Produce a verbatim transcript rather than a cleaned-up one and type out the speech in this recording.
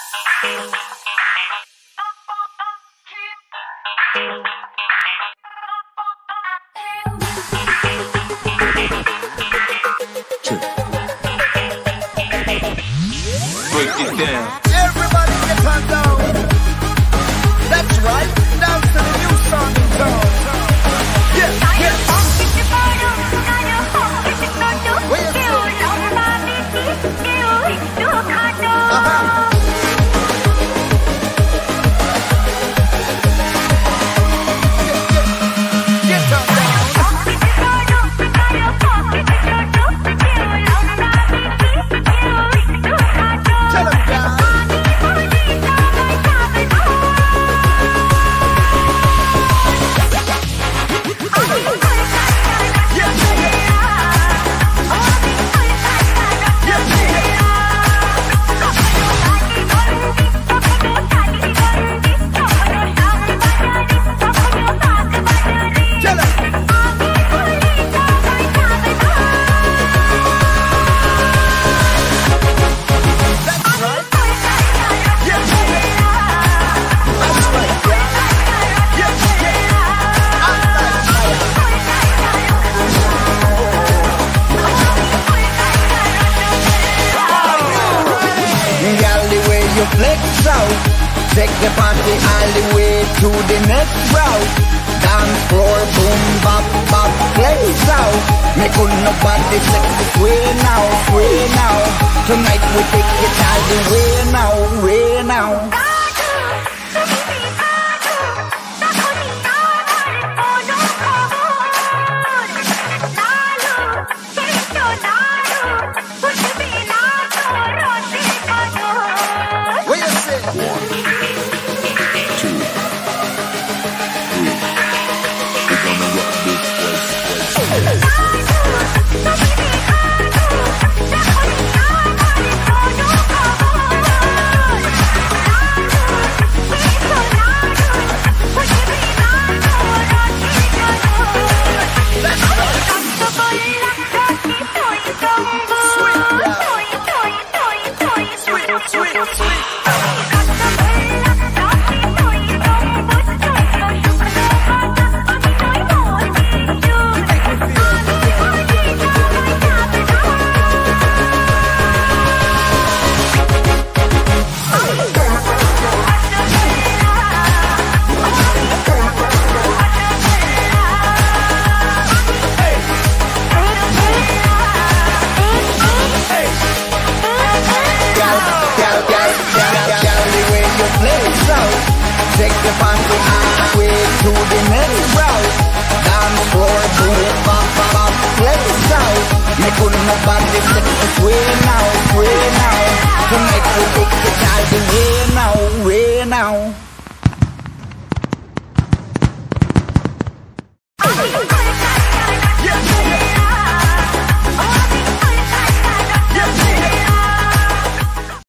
Break it down. Everybody get on down. That's right. Dance to the new song in town. Yeah, yeah. Where you say? Uh-huh. Get on down. Tell 'em down. You flex out, take the party all the way to the next route. Dance floor, boom, bop, bop, flex out. Make good nobody sex it way now, way now. Tonight we take it all the way now, way now. Take the party halfway to the next route. Dance floor, boom, bop, bop, bop, flex out. Make good nobody sex it way now, way now. Tonight we take it all the way now, way now.